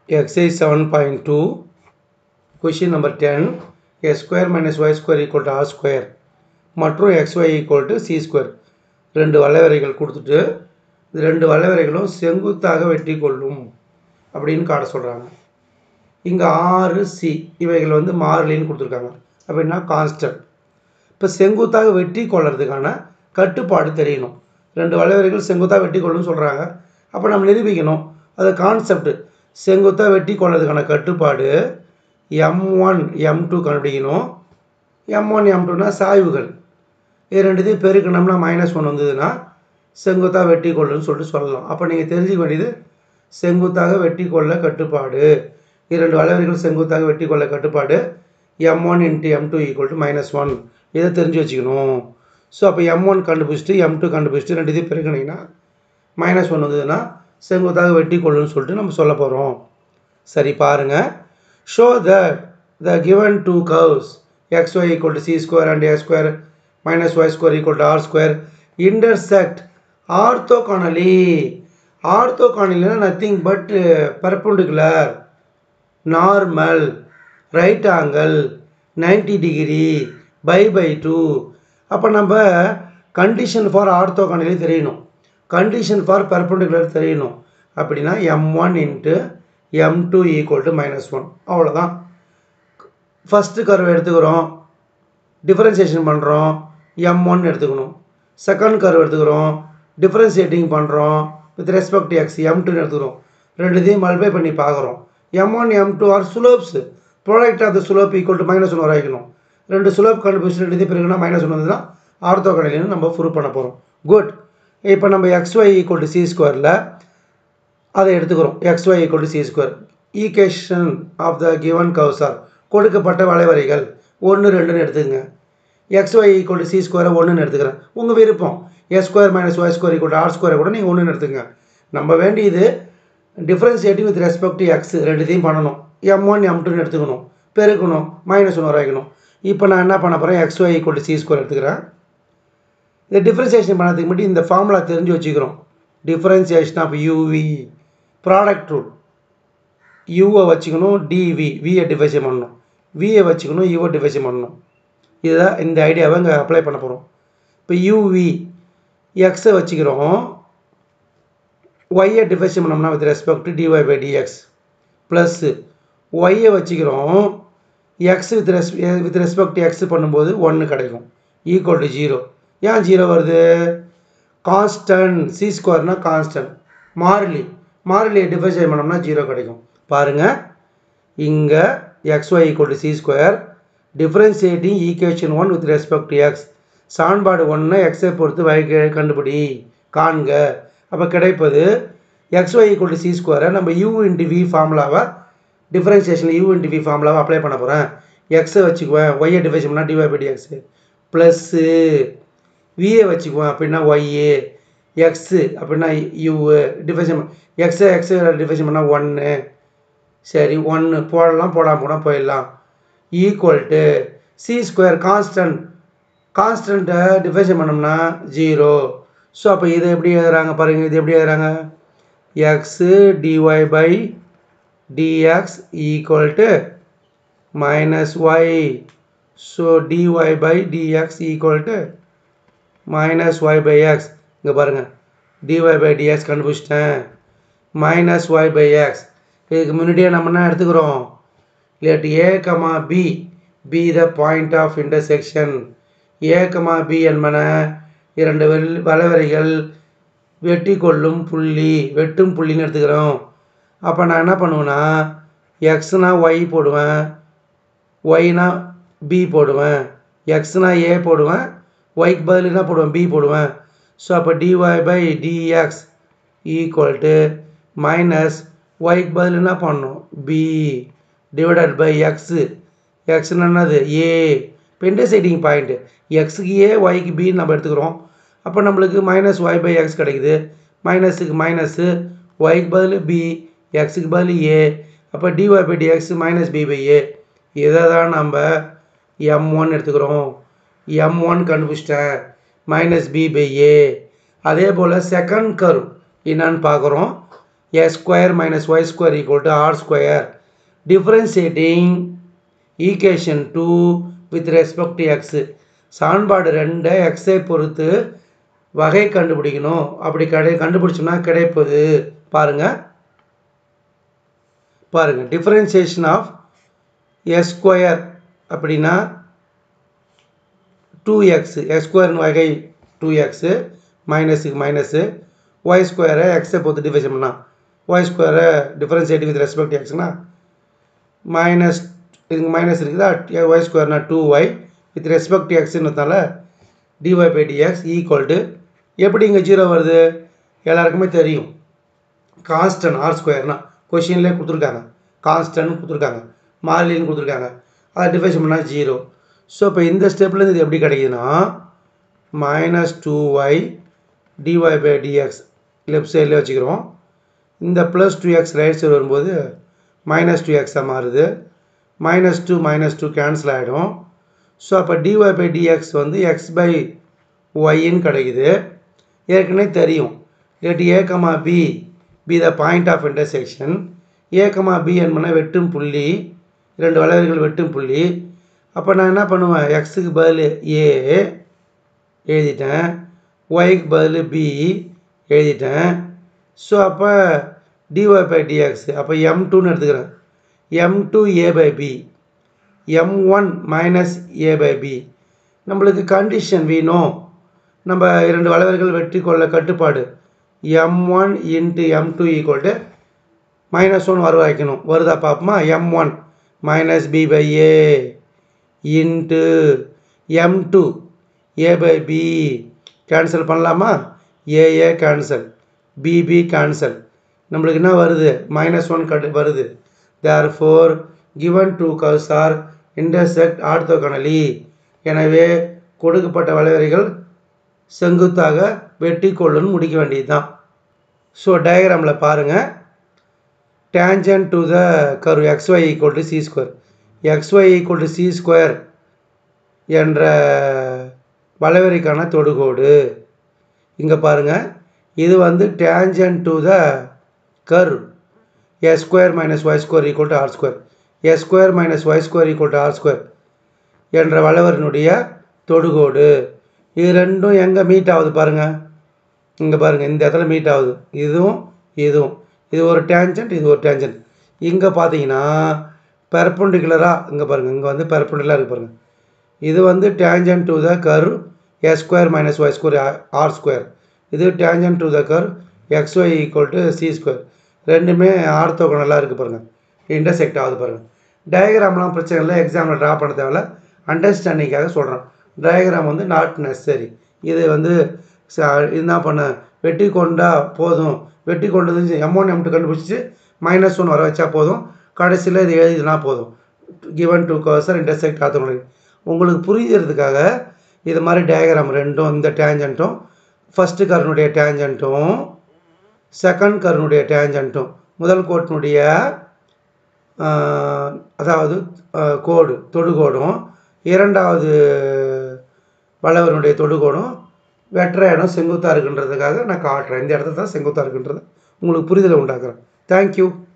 Exercise 7.2 question number 10 x square minus y square equal to r square மற்றும் xy equal to c square ரெண்டு வளைவரைகள் கொடுத்துட்டு இந்த ரெண்டு வளைவரைகளும் செங்குத்தாக வெட்டி கொள்ளும் அப்படின்னு காட்ட சொல்கிறாங்க. இங்கே ஆறு சி இவைகள் வந்து மாறிலின்னு கொடுத்துருக்காங்க. அப்படின்னா கான்ஸ்டன்ட். இப்போ செங்குத்தாக வெட்டி கொள்றதுக்கான கட்டுப்பாடு தெரியணும். ரெண்டு வளைவரைகள் செங்குத்தாக வெட்டி கொள்ளுன்னு சொல்கிறாங்க. அப்போ நம்ம நிரூபிக்கணும். அது கான்செப்ட். செங்குத்தாக வெட்டி கொள்றதுக்கான கட்டுப்பாடு m1 m2 கண்டுபிடிக்கணும். m1 m2னா சாய்வுகள். இது ரெண்டுத்தையும் பெருக்கணும்னா -1 வந்ததுன்னா செங்குத்தாக வெட்டி கொள்ளுன்னு சொல்லிட்டு சொல்லலாம். அப்போ நீங்கள் தெரிஞ்சுக்க வேண்டியது செங்குத்தாக வெட்டி கொள்ள கட்டுப்பாடு. இரண்டு வளைவரைகள் செங்குத்தாக வெட்டி கொள்ள கட்டுப்பாடு m1 × m2 = -1. இதை தெரிஞ்சு வச்சுக்கணும். ஸோ அப்போ m1 கண்டுபிடிச்சிட்டு m2 கண்டுபிடிச்சிட்டு ரெண்டுத்தையும் பெருக்கினீங்கன்னா -1 வந்ததுன்னா செங்குத்தாக வெட்டி கொள்ளுன்னு சொல்லிட்டு நம்ம சொல்ல போகிறோம். சரி பாருங்கள். Show that the given two curves xy equal to c square and a square minus y square equal to r square intersect orthogonally. Orthogonally nothing but perpendicular, normal, right angle, 90 degree, by 2. அப்போ நம்ம condition for ஆர்த்தோகானலி தெரியணும், condition for perpendicular தெரியணும். அப்படின்னா m1 × m2 = -1. அவ்வளோதான். First curve எடுத்துக்கிறோம், differentiation பண்ணுறோம், m1 எடுத்துக்கணும். Second curve எடுத்துக்கிறோம், டிஃபரன்சியேட்டிங் பண்ணுறோம் வித் ரெஸ்பெக்ட் x, m2 எடுத்துக்கிறோம். ரெண்டுத்தையும் மல்டிப்ளை பண்ணி பார்க்குறோம். m1 m2 are slopes. Product of the slope equal to -1 வரைக்கணும். ரெண்டு ஸ்லோப் கண்டுபிடிச்சி ரெண்டுத்தையும் பிறகுனா -1 வந்ததுன்னா ஆர்த்தோகனலின்னு நம்ம ப்ரூவ் பண்ண போகிறோம். குட். இப்போ நம்ம xy = c ஸ்கொயரில் அதை எடுத்துக்கிறோம். xy = c square. Equation of the given curves are கொடுக்கப்பட்ட வளைவரைகள் 1 2ன்னு எடுத்துக்கங்க. xy = c ஸ்கொயரை 1ன்னு எடுத்துக்கிறேன். உங்கள் விருப்பம். s square minus y square equal to r square கூட நீங்கள் 1ன்னு எடுத்துங்க. நம்ம வேண்டியது differentiating with respect to x ரெண்டுத்தையும் பண்ணணும். m1 m2ன்னு எடுத்துக்கணும், பெருக்கணும், -1 வரைக்கணும். இப்போ நான் என்ன பண்ண போகிறேன், xy = c ஸ்கொயர் எடுத்துக்கிறேன். இந்த டிஃப்ரென்சியேஷன் பண்ணதுக்கு முன்னாடி இந்த ஃபார்முலா தெரிஞ்சு வச்சுக்கிறோம். Differentiation of uv, product rule. யூவை வச்சுக்கணும், dv, வியை டிஃபைஷன் பண்ணணும். வியை வச்சுக்கணும், யூவை டிஃபைஷன் பண்ணணும். இதுதான் இந்த ஐடியாவை இங்கே அப்ளை பண்ண போகிறோம். இப்போ uv எக்ஸை வச்சுக்கிறோம், ஒய்யை டிஃபைஷன் பண்ணோம்னா with respect to dy/dx plus ஒய்யை வச்சுக்கிறோம், x with respect to x பண்ணும்போது 1 கிடைக்கும், ஈக்குவல் டு 0. ஏன் 0 வருது? கான்ஸ்டன்ட். சி ஸ்கொயர்னா கான்ஸ்டன்ட், மாறிலி. மாறிலியை டிஃபைன் பண்ணோம்னா 0 கிடைக்கும். பாருங்கள், இங்கே xy = c square, differentiating equation 1 with respect to x. சான்பாடு 1 எக்ஸை பொறுத்து கண்டுபிடி காண்க. அப்போ கிடைப்பது xy = c ஸ்கொயரை நம்ம u × v ஃபார்முலாவை டிஃபரன்சியேஷனில் u × v ஃபார்முலாவை அப்ளை பண்ண போகிறேன். எக்ஸை வச்சுக்குவேன், ஒய்யை டிஃபைன் பண்ணால் dy/dx ப்ளஸ்ஸு வியை வச்சுக்குவேன் அப்படின்னா ஒய்ஏ, எக்ஸு அப்படின்னா யூ டிஃபைன் எக்ஸை டிஃபைன் பண்ணால் 1. சரி 1 போடலாம், போடாமல் போயிடலாம். Equal to c square constant. கான்ஸ்டன்ட்டை டிஃபைன் பண்ணோம்னா 0. ஸோ அப்போ இதை எப்படி எழுதுறாங்க பாருங்கள். இது எப்படி எழுதுறாங்க? X dy/dx equal to -y. So dy/dx equal to -y/x. இங்கே பாருங்கள், dy/dx கண்டுபிடிச்சிட்டேன், -y/x. இதுக்கு முன்னாடியே நம்ம என்ன எடுத்துக்கிறோம், let a, b the point of intersection. a, b என்பன இரண்டு வளைவரைகள் வெட்டி கொள்ளும் புள்ளி, வெட்டும் புள்ளின்னு எடுத்துக்கிறோம். அப்போ நான் என்ன பண்ணுவேன்னா, எக்ஸ்னா ஒய் போடுவேன், ஒய்னா பி போடுவேன், எக்ஸ்னா ஏ போடுவேன், ஒய்க்கு பதில் என்ன போடுவேன், பி போடுவேன். ஸோ அப்போ dy/dx ஈக்குவல் டு மைனஸ் ஒய்க்கு பதில் என்ன பண்ணணும், பி டிவைடட் பை எக்ஸு. எக்ஸ்னா என்னது, ஏ. இப்போ இன்டர்செக்டிங் பாயிண்ட்டு எக்ஸுக்கு ஏ, ஒய்க்கு பின்னு நம்ம எடுத்துக்கிறோம். அப்போ நம்மளுக்கு -y/x கிடைக்குது. மைனஸுக்கு மைனஸு, ஒய்க்கு பதில் பி, எக்ஸுக்கு பதில் ஏ. அப்போ dy/dx -b/a. இதை தான் நம்ம m1 எடுத்துக்கிறோம். m1 கண்டுபிடிச்சிட்டேன், -b/a. அதே போல் செகண்ட் கர்வ் என்னன்னு பார்க்குறோம். x square minus y square equal to r square. Differentiating equation 2 with respect to x. சமன்பாடு 2 x ஐ பொறுத்து வகை கண்டுபிடிக்கணும். அப்படி கண்டுபிடிச்சோம்னா கிடைப்பது பாருங்க. differentiation of s square அப்படின்னா 2x x square வகை 2x minus y square x ஐ பொறுத்து டிஃபரன்ஷியேட் பண்ணா y square differentiating with respect to x னா minus இதுக்கு மைனஸ் இருக்குதா y square னா 2y with respect to x ன்றதால dy by dx equal to எப்படி இங்கே 0 வருது எல்லாருக்குமே தெரியும் கான்ஸ்டன்ட் r ஸ்கொயர்னா கொஷின்லேயே கொடுத்துருக்காங்க கான்ஸ்டன்ட் கொடுத்துருக்காங்க மாறிலின்னு கொடுத்துருக்காங்க அதை டிஃபைன் பண்ணால் 0. ஸோ இப்போ இந்த ஸ்டெப்லேருந்து இது எப்படி கிடைக்குதுன்னா minus 2y dy by dx left சைடில் வச்சுக்கிறோம். இந்த ப்ளஸ் 2x ரைட் சைடு வரும்போது minus 2x மாறுது. -2 கேன்சல் ஆகிடும். ஸோ அப்போ dy by dx வந்து x by yன்னு கிடைக்குது. ஏற்கனவே தெரியும் let a, b be the point of intersection. a, b என்பன வெட்டும் புள்ளி, இரண்டு வளைவர்கள் வெட்டும் புள்ளி. அப்போ நான் என்ன பண்ணுவேன், எக்ஸுக்கு பதில் a எழுதிட்டேன், yக்கு பதில் b எழுதிட்டேன். ஸோ அப்போ dy by dx அப்போ m2ன்னு எடுத்துக்கிறேன். m2 a by b m1 minus a by b. நம்மளுக்கு கண்டிஷன் வேணும், நம்ம இரண்டு வளைவர்கள் வெற்றி கொள்ள கட்டுப்பாடு m1 into m2 equal to -1 வர வைக்கணும். வருதா பார்ப்போமா, m1 minus b by a into m2 a by b cancel பண்ணலாமா, a கேன்சல் b கேன்சல், நம்மளுக்கு என்ன வருது -1 வருது. therefore given two curves are intersect orthogonally. எனவே கொடுக்கப்பட்ட வளைவரைகள் செங்குத்தாக வெட்டி கொள்ளுன்னு முடிக்க வேண்டியது தான். ஸோ டயக்ராமில் பாருங்கள், tangent to the curve xy equal to c square, xy equal to c square என்ற வளைவரைக்கான தொடுகோடு இங்கே பாருங்கள். இது வந்து tangent to the curve s square minus y square equal to r square, s square minus y square equal to r square என்ற வளைவரினுடைய தொடுகோடு. இது ரெண்டும் எங்கே மீட் ஆகுது பாருங்கள், இங்கே பாருங்கள் இந்த இடத்துல மீட் ஆகுது. இதுவும் இது ஒரு டேஞ்சன்ட், இது ஒரு டேஞ்சன்ட். இங்கே பார்த்தீங்கன்னா பெர்பெண்டிகுலராக இங்கே பாருங்கள், இங்கே வந்து பெர்பெண்டிகுலராக இருக்குது பாருங்கள். இது வந்து tangent to the curve s square minus y square are square. இது tangent to the curve xy equal to c square. ரெண்டுமே ஆர்த்தோகனலாக இருக்குது பாருங்கள், இன்டர்செக்ட் ஆகுது பாருங்கள். டயக்ராம்லாம் பிரச்சனை இல்லை, எக்ஸாமில் ட்ரா பண்ண தேவையில்ல, அண்டர்ஸ்டாண்டிங்காக சொல்கிறேன். டயக்ராம் வந்து நாட் நெசசரி. இது வந்து என்ன பண்ண வெட்டி கொண்டா போதும், வெட்டி கொண்டது m1 m2 கண்டுபிடிச்சி -1 வர வச்சா போதும், கடைசியில் இது எழுதினா போதும். given two curves are intersect orthogonally. உங்களுக்கு புரிகிறதுக்காக இது மாதிரி டயக்ராம் ரெண்டும், இந்த டேஞ்சன்ட்டும் ஃபஸ்ட்டு கர்னுடைய டேஞ்சன்ட்டும் செகண்ட் கர்னுடைய டேஞ்சன்ட்டும், முதல் கோட்டினுடைய அதாவது கோடு தொடுகோடும் இரண்டாவது வளைவனுடைய தொடுகோடும் வெற்ற இடம் செங்குத்தாக இருக்குன்றதுக்காக நான் காட்டுறேன். இந்த இடத்துல தான் செங்குத்தாக இருக்குன்றது உங்களுக்கு புரிதலை உண்டாக்குறேன். தேங்க்யூ.